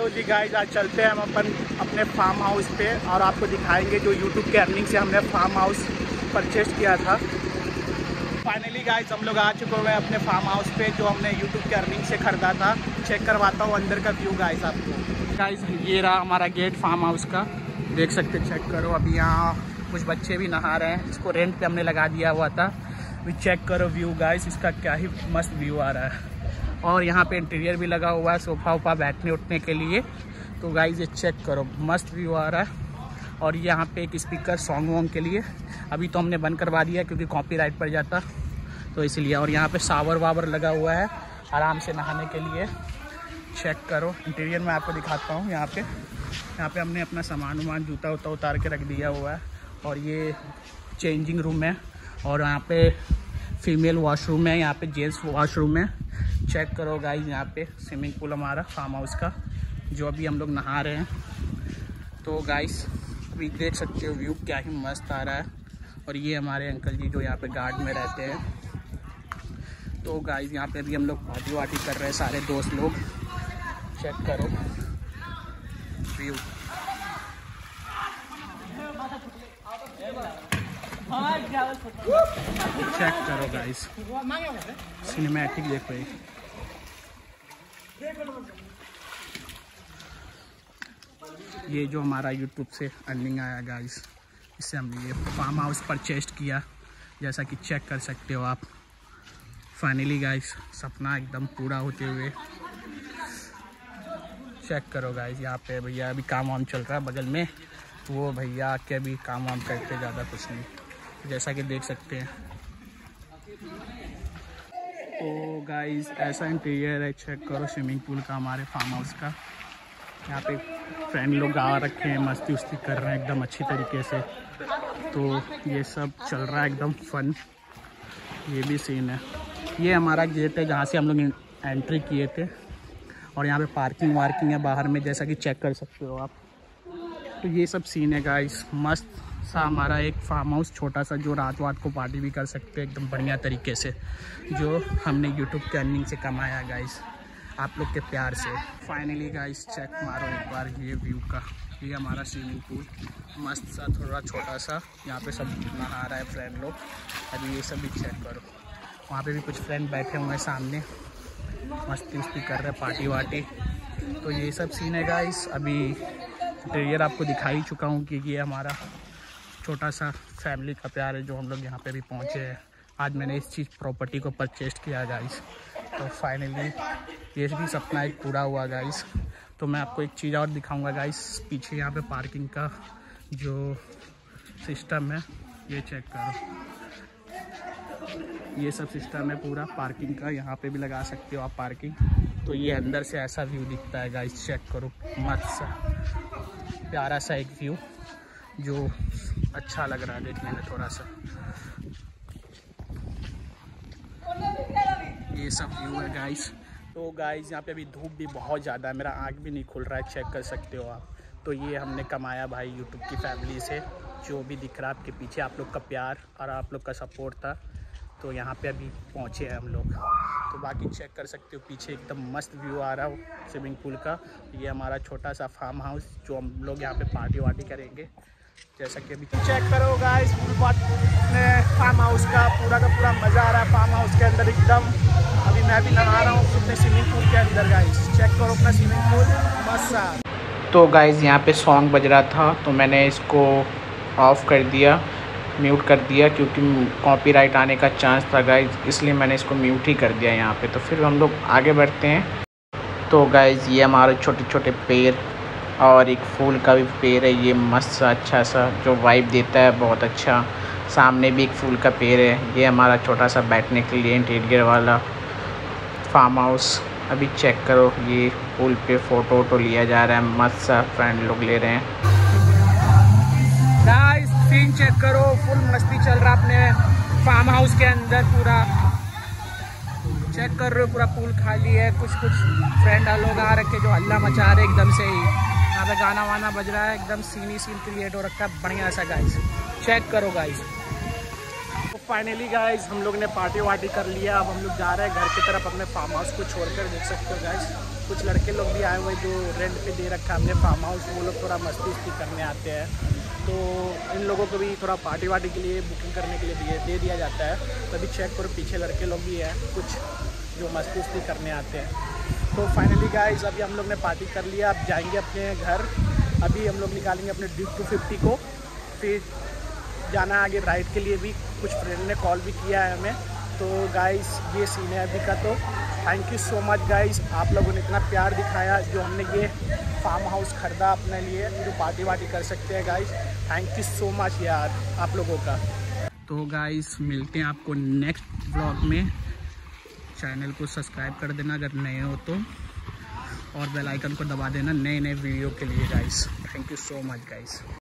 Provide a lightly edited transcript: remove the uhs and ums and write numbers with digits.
तो जी गाइस आज चलते हैं हम अपने फार्म हाउस पे और आपको दिखाएंगे जो यूट्यूब के अर्निंग से हमने फार्म हाउस परचेज किया था। फाइनली गाइस हम लोग आ चुके हुए हैं अपने फार्म हाउस पे जो हमने यूट्यूब के अर्निंग से ख़रीदा था। चेक करवाता हूँ अंदर का व्यू गाइस आपको। गाइस ये रहा हमारा गेट फार्म हाउस का, देख सकते, चेक करो। अभी यहाँ कुछ बच्चे भी नहा रहे हैं, इसको रेंट पे हमने लगा दिया हुआ था। अभी चेक करो व्यू गाइस, इसका क्या ही मस्त व्यू आ रहा है। और यहाँ पे इंटीरियर भी लगा हुआ है, सोफा वोफा बैठने उठने के लिए। तो गाइस ये चेक करो, मस्त व्यू आ रहा है। और यहाँ पे एक स्पीकर सॉन्ग वॉन्ग के लिए, अभी तो हमने बंद करवा दिया क्योंकि कॉपीराइट पड़ जाता तो इसलिए। और यहाँ पे शावर वावर लगा हुआ है आराम से नहाने के लिए। चेक करो इंटीरियर में आपको दिखाता हूँ। यहाँ पे हमने अपना सामान वामान जूता वूता उतार के रख दिया हुआ है। और ये चेंजिंग रूम है और यहाँ पे फीमेल वॉशरूम है, यहाँ पे जेंट्स वॉशरूम है। चेक करो गाइस, यहाँ पे स्विमिंग पूल हमारा फार्म हाउस का जो अभी हम लोग नहा रहे हैं। तो गाइस अभी देख सकते हो व्यू क्या ही मस्त आ रहा है। और ये हमारे अंकल जी जो यहाँ पे गार्ड में रहते हैं। तो गाइस यहाँ पे अभी हम लोग पार्टी वार्टी कर रहे हैं सारे दोस्त लोग। चेक करो व्यू। चेक करो गाइस, सिनेमैटिक देखो ये। ये जो हमारा यूट्यूब से अर्निंग आया गाइस, इससे हमने ये फार्म हाउस परचेज किया, जैसा कि चेक कर सकते हो आप। फाइनली गाइस सपना एकदम पूरा होते हुए। चेक करो गाइस, यहाँ पे भैया अभी काम वाम चल रहा है बगल में, वो भैया के भी काम वाम करते, ज़्यादा कुछ नहीं, जैसा कि देख सकते हैं। तो गाइस ऐसा इंटीरियर है, चेक करो स्विमिंग पूल का हमारे फार्म हाउस का। यहाँ पे फ्रेंड लोग आ रखे हैं, मस्ती उस्ती कर रहे हैं एकदम अच्छी तरीके से। तो ये सब चल रहा है एकदम फन। ये भी सीन है, ये हमारा गेट है जहाँ से हम लोग एंट्री किए थे। और यहाँ पे पार्किंग वार्किंग है बाहर में, जैसा कि चेक कर सकते हो आप। तो ये सब सीन है गाइस, मस्त सा हमारा एक फार्म हाउस छोटा सा, जो रात वात को पार्टी भी कर सकते हैं एकदम बढ़िया तरीके से, जो हमने यूट्यूब के अर्निंग से कमाया गाइस, आप लोग के प्यार से। फाइनली गाइस चेक मारो एक बार ये व्यू का। ये हमारा स्विमिंग पूल मस्त सा, थोड़ा छोटा सा, यहाँ पे सब नहा रहा है फ्रेंड लोग। अभी ये सब भी चेक करो, वहाँ पे भी कुछ फ्रेंड बैठे हुए हैं सामने, मस्ती उस्ती कर रहे हैं, पार्टी वार्टी। तो ये सब सीन है गाइस। अभी इंटीरियर आपको दिखा ही चुका हूँ कि ये हमारा छोटा सा फैमिली का प्यार है, जो हम लोग यहाँ पे भी पहुँचे हैं। आज मैंने इस चीज़ प्रॉपर्टी को परचेज किया गाइस। तो फाइनली ये भी सपना एक पूरा हुआ गाइस। तो मैं आपको एक चीज़ और दिखाऊंगा गाइस, पीछे यहाँ पे पार्किंग का जो सिस्टम है, ये चेक करो। ये सब सिस्टम है पूरा पार्किंग का, यहाँ पे भी लगा सकते हो आप पार्किंग। तो ये अंदर से ऐसा व्यू दिखता है गाइस, चेक करो, मस्त सा प्यारा सा एक व्यू जो अच्छा लग रहा है देखने में थोड़ा सा। ये सब व्यू है गाइस। तो गाइस यहाँ पे अभी धूप भी बहुत ज़्यादा है, मेरा आँख भी नहीं खुल रहा है, चेक कर सकते हो आप। तो ये हमने कमाया भाई यूट्यूब की फैमिली से, जो भी दिख रहा है आपके पीछे, आप लोग का प्यार और आप लोग का सपोर्ट था। तो यहाँ पे अभी पहुँचे हैं हम लोग। तो बाकी चेक कर सकते हो पीछे एकदम मस्त व्यू आ रहा हो स्विमिंग पूल का। ये हमारा छोटा सा फार्म हाउस, जो हम लोग यहाँ पे पार्टी वार्टी करेंगे, जैसा कि अभी चेक करो गाइस। अपने फार्म हाउस का पूरा मज़ा आ रहा है फार्म हाउस के अंदर एकदम। अभी मैं भी नहा रहा हूँ अपने स्विमिंग पूल के अंदर गाइस, चेक करो अपना स्विमिंग पूल मस्त सा। तो गाइस यहाँ पे सॉन्ग बज रहा था, तो मैंने इसको ऑफ कर दिया, म्यूट कर दिया, क्योंकि कॉपीराइट आने का चांस था गाइस, इसलिए मैंने इसको म्यूट ही कर दिया यहाँ पे। तो फिर हम लोग आगे बढ़ते हैं। तो गाइस ये हमारे छोटे छोटे पेड़ और एक फूल का भी पेड़ है, ये मस्त सा अच्छा सा जो वाइब देता है, बहुत अच्छा। सामने भी एक फूल का पेड़ है। ये हमारा छोटा सा बैठने के लिए इंटीरियर वाला फार्म हाउस। अभी चेक करो, ये पुल पे फ़ोटो वोटो लिया जा रहा है, मस्त सा फ्रेंड लोग ले रहे हैं गाइस। सीन चेक करो, फुल मस्ती चल रहा अपने फार्म हाउस के अंदर पूरा। चेक कर रहे हो पूरा पूल खाली है, कुछ फ्रेंड लोग आ रखे जो हल्ला मचा रहे एकदम से ही। यहाँ पे गाना वाना बज रहा है, एकदम सीन ही सीन क्रिएट हो रखा है बढ़िया सा गाइस, चेक करो गाइस। तो फाइनली गाइस हम लोग ने पार्टी वार्टी कर लिया, अब हम लोग जा रहे हैं घर की तरफ अपने फार्म हाउस को छोड़कर, देख सकते हो गाइस। कुछ लड़के लोग भी आए हुए जो रेंट पे दे रखा है हमने फार्म हाउस, वो लोग थोड़ा मस्ती उस्ती करने आते हैं। तो इन लोगों को भी थोड़ा पार्टी वार्टी के लिए बुकिंग करने के लिए दे दिया जाता है। तभी चेक करो पीछे लड़के लोग भी हैं कुछ जो मस्ती उस्ती करने आते हैं। तो फाइनली गाइस अभी हम लोग ने पार्टी कर लिया, अब जाएंगे अपने घर। अभी हम लोग निकालेंगे अपने ड्यूक 250 को, फिर जाना आगे राइड के लिए भी। कुछ फ्रेंड ने कॉल भी किया है हमें। तो गाइस ये सीन है अभी का। तो thank you so much guys, आप लोगों ने इतना प्यार दिखाया जो हमने ये फार्म हाउस खरीदा अपने लिए, जो पार्टी वार्टी कर सकते हैं guys. Thank you so much यार आप लोगों का। तो गाइस मिलते हैं आपको नेक्स्ट व्लॉग में। चैनल को सब्सक्राइब कर देना अगर नए हो तो, और बेल आइकन को दबा देना नए नए वीडियो के लिए guys. Thank you so much guys.